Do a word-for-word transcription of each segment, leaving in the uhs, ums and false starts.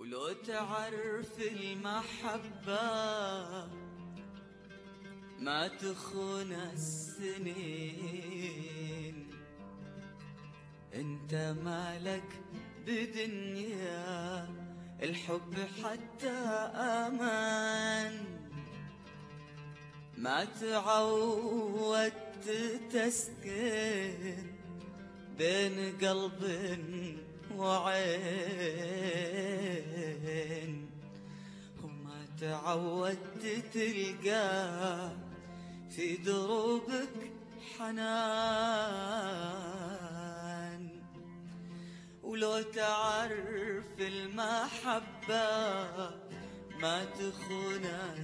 ولو تعرف المحبة ما تخون السنين. انت مالك بدنيا الحب حتى امان، ما تعودت تسكن بين قلب وعين، وما تعودت تلقى في دروبك حنان. ولو تعرف المحبة ما تخون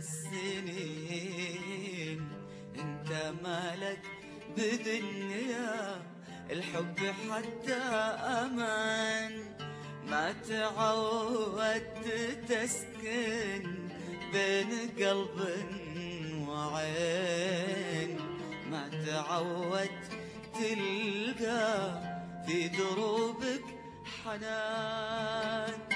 السنين. انت مالك بدنيا الحب حتى امان، ما تعودت تسكن بين قلب وعين، ما تعودت تلقى في دروبك حنان.